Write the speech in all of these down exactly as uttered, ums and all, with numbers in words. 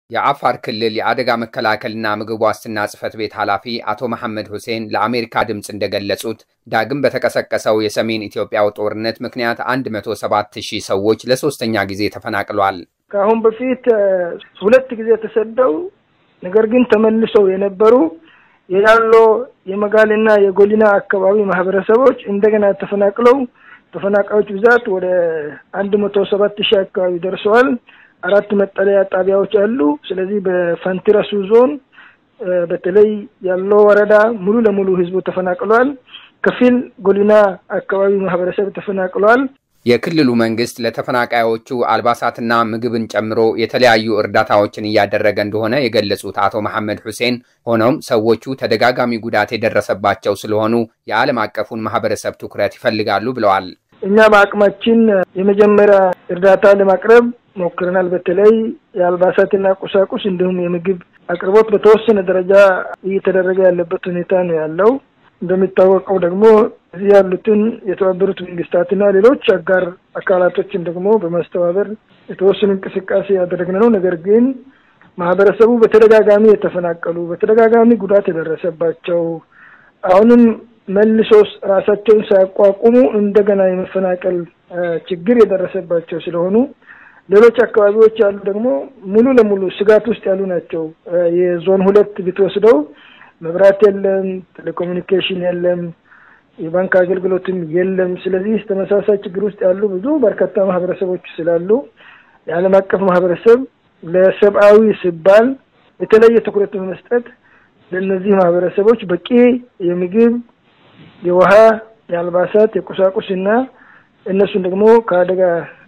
የአፋር ክልል የአደጋ መከላከልና ምግብ ዋስትና ጽሕፈት ቤት ኃላፊ አቶ መሐመድ ሁሴን ለአሜሪካ ድምጽ እንደገለጹት ዳግም በተቀሰቀሰው የሰሜን ኢትዮጵያው ጦርነት ምክንያት አንድ መቶ ሰባት ሺህ ሰዎች ለሶስተኛ ጊዜ ተፈናቅለዋል። ከአሁን በፊት ሁለት ጊዜ ተሰደው ነገር ግን ተመልሰው የነበሩ የያሎ የመጋልና የጎሊና አካባቢ ማህበረሰቦች እንደገና ተፈናቅለው ተፈናቃዮች ብዛት ወደ አንድ መቶ ሰባት ሺህ አካባቢ ደርሰዋል። አራት መጠለያ ጣቢያዎች አሉ። ስለዚህ በፋንቲራሱ ዞን በተለይ ያለው ወረዳ ሙሉ ለሙሉ ህዝቡ ተፈናቅሏል። ከፊል ጎሊና አካባቢ ማህበረሰብ ተፈናቅሏል። የክልሉ መንግስት ለተፈናቃዮቹ አልባሳትና ምግብን ጨምሮ የተለያዩ እርዳታዎችን እያደረገ እንደሆነ የገለጹት አቶ መሐመድ ሁሴን ሆኖም ሰዎቹ ተደጋጋሚ ጉዳት የደረሰባቸው ስለሆኑ የዓለም አቀፉን ማህበረሰብ ትኩረት ይፈልጋሉ ብለዋል። እኛ በአቅማችን የመጀመሪያ እርዳታ ለማቅረብ ሞክረናል። በተለይ የአልባሳትና ቁሳቁስ እንዲሁም የምግብ አቅርቦት በተወሰነ ደረጃ እየተደረገ ያለበት ሁኔታ ነው ያለው። እንደሚታወቀው ደግሞ እዚህ ያሉትን የተባበሩት መንግስታትና ሌሎች አጋር አካላቶችን ደግሞ በማስተባበር የተወሰነ እንቅስቃሴ ያደረግነው። ነገር ግን ማህበረሰቡ በተደጋጋሚ የተፈናቀሉ በተደጋጋሚ ጉዳት የደረሰባቸው አሁንም መልሶስ ራሳቸውን ሳያቋቁሙ እንደገና የመፈናቀል ችግር የደረሰባቸው ስለሆኑ ሌሎች አካባቢዎች ያሉ ደግሞ ሙሉ ለሙሉ ስጋት ውስጥ ያሉ ናቸው። የዞን ሁለት ቢትወስደው መብራት የለም፣ ቴሌኮሙኒኬሽን የለም፣ የባንክ አገልግሎትም የለም። ስለዚህ ተመሳሳይ ችግር ውስጥ ያሉ ብዙ በርካታ ማህበረሰቦች ስላሉ የዓለም አቀፍ ማህበረሰብ ለሰብአዊ ሲባል የተለየ ትኩረት በመስጠት ለነዚህ ማህበረሰቦች በቂ የምግብ የውሃ የአልባሳት የቁሳቁስና እነሱን ደግሞ ከአደጋ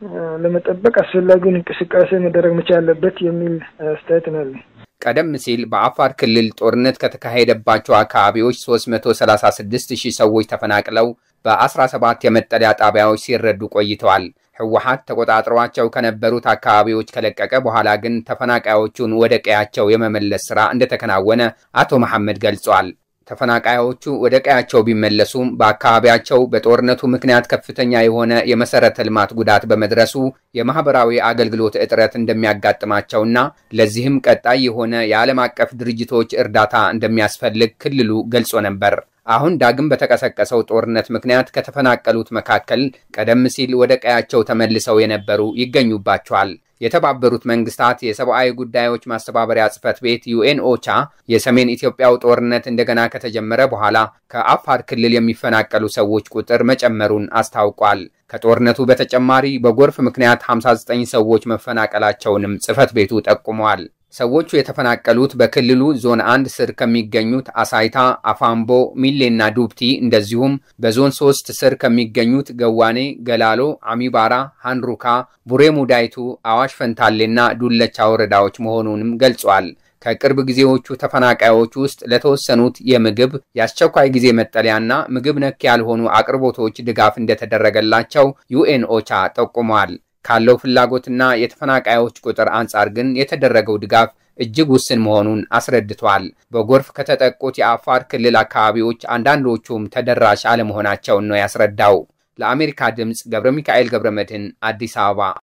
ለመጠበቅ አስፈላጊውን እንቅስቃሴ መደረግ መቻል አለበት የሚል አስተያየት ነው። ቀደም ሲል በአፋር ክልል ጦርነት ከተካሄደባቸው አካባቢዎች ሶስት መቶ ሰላሳ ስድስት ሺህ ሰዎች ተፈናቅለው በ17 የመጠለያ ጣቢያዎች ሲረዱ ቆይተዋል። ህወሓት ተቆጣጥሯቸው ከነበሩት አካባቢዎች ከለቀቀ በኋላ ግን ተፈናቃዮቹን ወደ ቀያቸው የመመለስ ሥራ እንደተከናወነ አቶ መሐመድ ገልጸዋል። ተፈናቃዮቹ ወደ ቀያቸው ቢመለሱም በአካባቢያቸው በጦርነቱ ምክንያት ከፍተኛ የሆነ የመሰረተ ልማት ጉዳት በመድረሱ የማህበራዊ አገልግሎት እጥረት እንደሚያጋጥማቸውና ለዚህም ቀጣይ የሆነ የዓለም አቀፍ ድርጅቶች እርዳታ እንደሚያስፈልግ ክልሉ ገልጾ ነበር። አሁን ዳግም በተቀሰቀሰው ጦርነት ምክንያት ከተፈናቀሉት መካከል ቀደም ሲል ወደ ቀያቸው ተመልሰው የነበሩ ይገኙባቸዋል። የተባበሩት መንግስታት የሰብአዊ ጉዳዮች ማስተባበሪያ ጽሕፈት ቤት ዩኤን ኦቻ የሰሜን ኢትዮጵያው ጦርነት እንደገና ከተጀመረ በኋላ ከአፋር ክልል የሚፈናቀሉ ሰዎች ቁጥር መጨመሩን አስታውቋል። ከጦርነቱ በተጨማሪ በጎርፍ ምክንያት ሃምሳ ዘጠኝ ሰዎች መፈናቀላቸውንም ጽሕፈት ቤቱ ጠቁሟል። ሰዎቹ የተፈናቀሉት በክልሉ ዞን አንድ ስር ከሚገኙት አሳይታ፣ አፋምቦ፣ ሚሌና ዱብቲ እንደዚሁም በዞን ሶስት ስር ከሚገኙት ገዋኔ፣ ገላሎ፣ አሚባራ፣ ሃንሩካ፣ ቡሬ ሙዳይቱ፣ አዋሽ ፈንታሌና ዱለቻ ወረዳዎች መሆኑንም ገልጿል። ከቅርብ ጊዜዎቹ ተፈናቃዮች ውስጥ ለተወሰኑት የምግብ የአስቸኳይ ጊዜ መጠለያና ምግብ ነክ ያልሆኑ አቅርቦቶች ድጋፍ እንደተደረገላቸው ዩኤን ኦቻ ጠቁሟል። ካለው ፍላጎትና የተፈናቃዮች ቁጥር አንጻር ግን የተደረገው ድጋፍ እጅግ ውስን መሆኑን አስረድቷል። በጎርፍ ከተጠቁት የአፋር ክልል አካባቢዎች አንዳንዶቹም ተደራሽ አለመሆናቸውን ነው ያስረዳው። ለአሜሪካ ድምጽ ገብረ ሚካኤል ገብረ መድህን አዲስ አበባ